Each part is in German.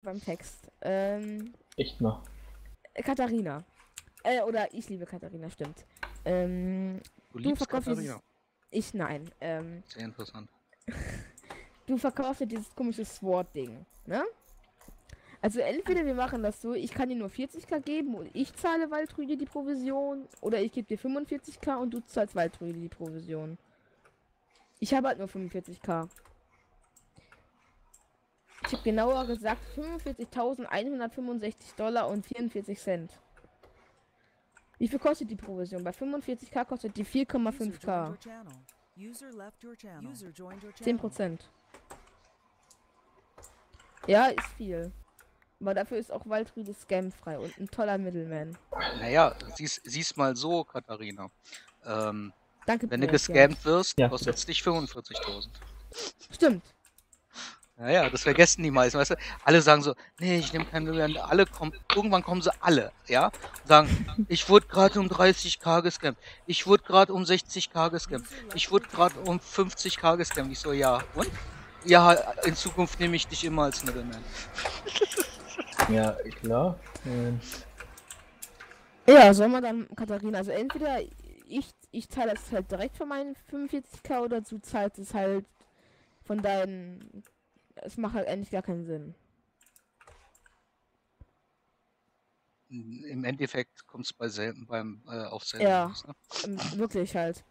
beim Text. Echt mal. Katharina. Oder ich liebe Katharina, stimmt. Du liebst verkaufst Katharina. nein. Sehr interessant. Du verkaufst ja dieses komische Sword-Ding, ne? Also entweder wir machen das so, ich kann dir nur 40k geben und ich zahle Waldrüde die Provision, oder ich gebe dir 45k und du zahlst Waldrüde die Provision. Ich habe halt nur 45k. Ich habe genauer gesagt 45.165 Dollar und 44 Cent. Wie viel kostet die Provision? Bei 45k kostet die 4,5k. 10%. Ja, ist viel. Aber dafür ist auch Waldrüde scamfrei und ein toller Middleman. Naja, sieh's mal so, Katharina. Danke, Wenn du Brave, gescammt wirst, Ja. kostet es dich 45.000. Stimmt. Naja, das vergessen die meisten, weißt du? Alle sagen so, nee, ich nehme keinen Middleman. Irgendwann kommen sie alle, ja? Und sagen, ich wurde gerade um 30k gescammt. Ich wurde gerade um 60k gescammt. Ich wurde gerade um 50k gescammt. Ich so, ja, und? Ja, in Zukunft nehme ich dich immer als Middleman. Ja, klar. Ja, soll man dann, Katharina, also entweder ich zahle das halt direkt von meinen 45k oder du zahlst es halt von deinen. Es macht halt eigentlich gar keinen Sinn. Im Endeffekt kommt es auf selben Ja. raus, ne? Wirklich halt.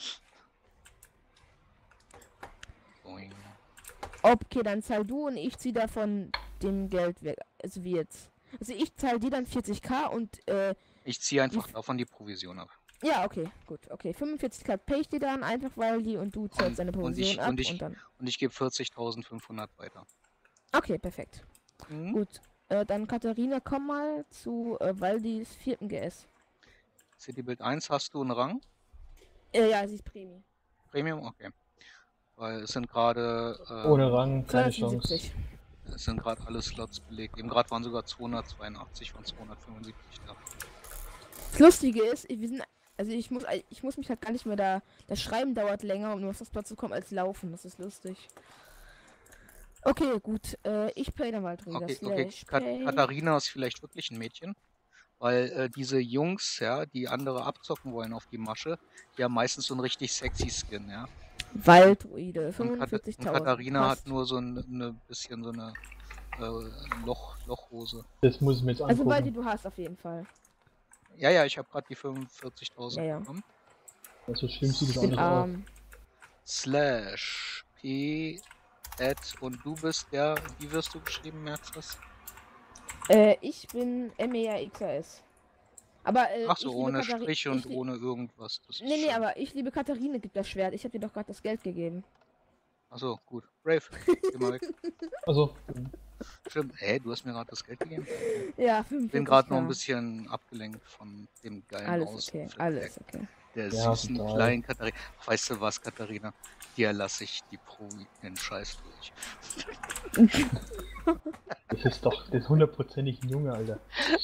Boing. Okay, dann zahl du und ich zieh davon dem Geld weg. Also wie jetzt. Also ich zahle dir dann 40k und Ich ziehe einfach davon die Provision ab. ja, okay, gut. Okay, 45k pay ich dir dann einfach, weil die und du zahlst deine Provision ab und dann. Und ich gebe 40.500 weiter. Okay, perfekt. Mhm. Gut. Dann Katharina, komm mal zu Waldis 4. GS. Citybuild 1 hast du einen Rang? Ja, sie ist Premium. Premium? Okay. Weil es sind gerade Ohne Rang, keine Chance. 277. es sind gerade alle Slots belegt. Eben gerade waren sogar 282 von 275 da. Das Lustige ist, ich muss mich halt gar nicht mehr da. Das Schreiben dauert länger, um auf das Platz zu kommen, als Laufen. Das ist lustig. Okay, gut. Ich play dann mal drüber. Okay. Katharina ist vielleicht wirklich ein Mädchen, weil diese Jungs, ja, die andere abzocken wollen auf die Masche, die haben meistens so einen richtig sexy Skin, ja. Waldruide, Und 45.000. Katharina hat nur so eine bisschen so eine Lochhose. Das muss ich mir jetzt Also angucken. Waldi, du hast auf jeden Fall. Ja, ich habe gerade die 45.000 Ja. bekommen. So schlimm sieht es auch Den nicht aus. Arm. Slash P und du bist der, wie wirst du geschrieben, merkst du das? Ich bin MERXAS. Aber Ach so, ohne Strich und ich ohne irgendwas. Das ist Nee, schön. aber ich liebe Katharine, gibt das Schwert. Ich habe dir doch gerade das Geld gegeben. Ach so, gut. Brave, geh mal weg. Also, Stimmt. Du hast mir gerade das Geld gegeben? Ja, Ich 45. bin gerade noch ein bisschen abgelenkt von dem geilen Alles Aussehen. okay, alles okay. Der Ja, süßen total. kleinen Katharina. Weißt du was, Katharina? Dir lasse ich die den Scheiß durch. das ist doch das hundertprozentig ein Junge, Alter.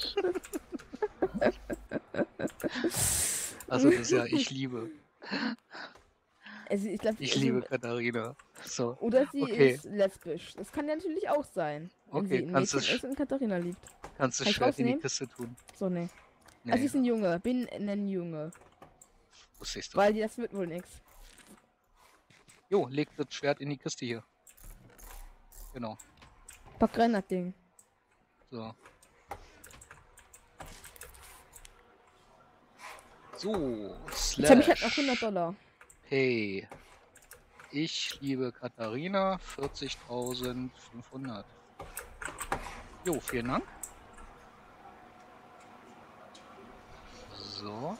Also das ist ja, ich liebe. Also Ich liebe Katharina. So. Oder sie Okay. ist lesbisch. Das kann ja natürlich auch sein. Wenn Okay, sie ein kannst Mädchen du ist und Katharina liebt. kannst du Kann ich Schwert in die rausnehmen? Kiste tun? So, nee. Nee, Also ich bin ein Junge. Bin ein Junge. wusstest du. Weil das wird wohl nix. Jo, leg das Schwert in die Kiste hier. Genau. Pack rein das Ding. So. So. Jetzt habe ich halt noch 100 Dollar. Hey. Ich liebe Katharina. 40.500. Jo, vielen Dank. So.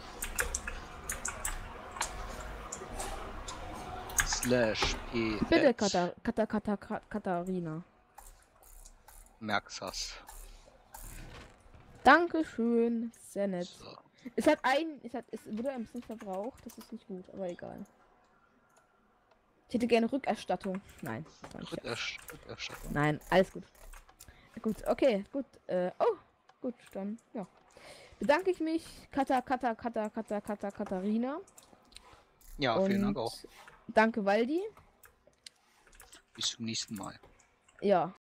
Slash P. Bitte, Katharina. Merksas. Dankeschön. Sehr nett. So. Es wurde ein bisschen verbraucht. Das ist nicht gut, aber egal. Ich hätte gerne Rückerstattung. Nein. das war nicht Rückerstattung. Nein, alles gut. Gut, okay, gut. Oh, gut, dann, ja. Bedanke ich mich, Katharina. Ja, vielen Dank Und auch. Danke, Waldi. Bis zum nächsten Mal. Ja.